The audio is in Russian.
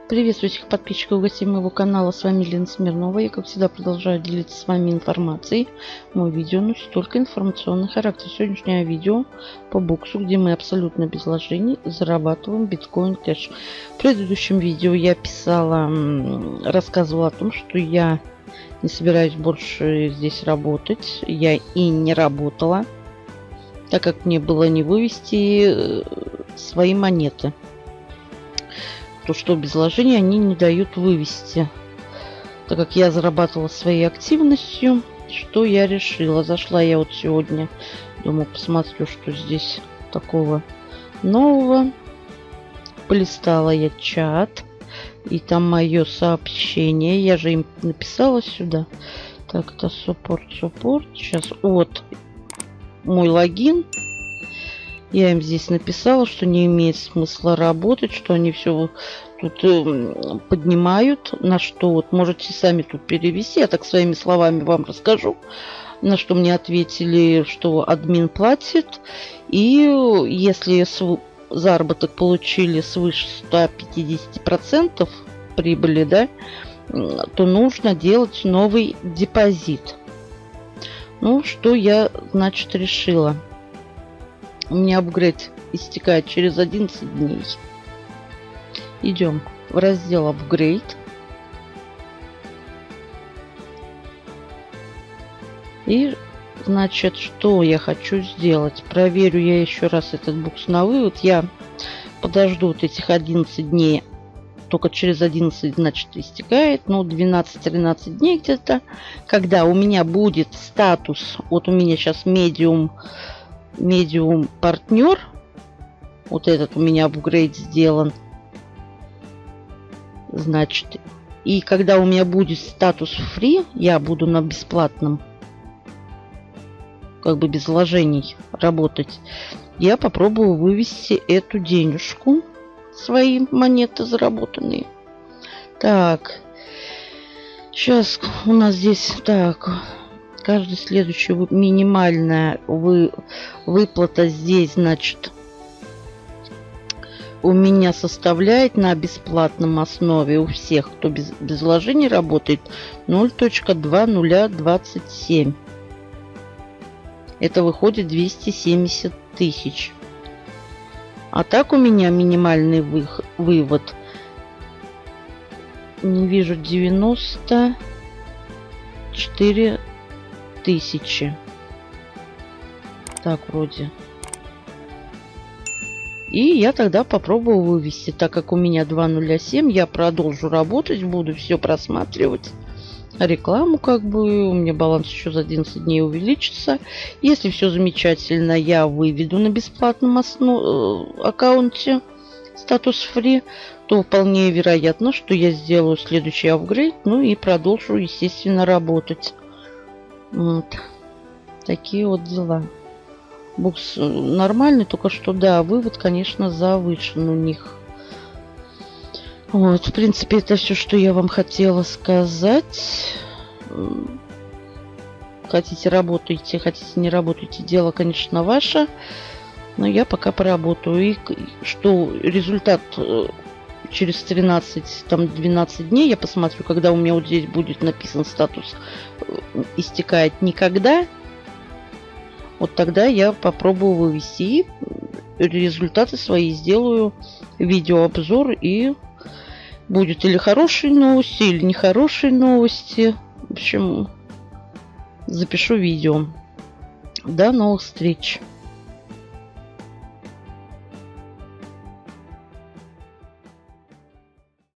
Приветствую всех подписчиков и гостей моего канала. С вами Лена Смирнова. Я, как всегда, продолжаю делиться с вами информацией. Мое видео носит только информационный характер. Сегодняшнее видео по боксу, где мы абсолютно без вложений зарабатываем биткоин кэш. В предыдущем видео я рассказывала о том, что я не собираюсь больше здесь работать. Я и не работала, так как мне было не вывести свои монеты. То, что без вложений они не дают вывести. Так как я зарабатывала своей активностью, что я решила. Зашла я вот сегодня, думаю, посмотрю, что здесь такого нового. Полистала я чат, и там мое сообщение. Я же им написала сюда. Так, это суппорт. Сейчас вот мой логин. Я им здесь написала, что не имеет смысла работать, что они все тут поднимают, на что вот можете сами тут перевести. Я так своими словами вам расскажу. На что мне ответили, что админ платит. И если заработок получили свыше 150% прибыли, да, то нужно делать новый депозит. Ну, что я, значит, решила. У меня апгрейд истекает через 11 дней. Идем в раздел апгрейд. И, значит, что я хочу сделать? Проверю я еще раз этот бокс на вывод. Я подожду вот этих 11 дней. Только через 11, значит, истекает. Ну, 12-13 дней где-то. Когда у меня будет статус. Вот у меня сейчас медиум партнер. Вот этот у меня апгрейд сделан. Значит, и когда у меня будет статус free, я буду на бесплатном, как бы без вложений работать. Я попробую вывести эту денежку, свои монеты заработанные. Так, сейчас у нас здесь так. Каждый следующий минимальная выплата здесь, значит, у меня составляет на бесплатном основе у всех, кто без вложений работает, 0.2027. Это выходит 270 тысяч. А так у меня минимальный вывод. Не вижу, 94 тысячи. Так, вроде. И я тогда попробую вывести. Так как у меня 2.07, я продолжу работать, буду все просматривать. Рекламу, как бы. У меня баланс еще за 11 дней увеличится. Если все замечательно, я выведу на бесплатном аккаунте статус free, то вполне вероятно, что я сделаю следующий апгрейд. Ну и продолжу, естественно, работать. Вот. Такие вот дела. Бокс нормальный, только что, да, вывод, конечно, завышен у них. Вот, в принципе, это все, что я вам хотела сказать. Хотите, работайте, хотите, не работайте. Дело, конечно, ваше. Но я пока поработаю. И что результат через 13-12 дней, я посмотрю, когда у меня вот здесь будет написан статус истекает никогда. Вот тогда я попробую вывести результаты свои, сделаю видеообзор, и будет или хорошие новости, или нехорошие новости. В общем, запишу видео. До новых встреч!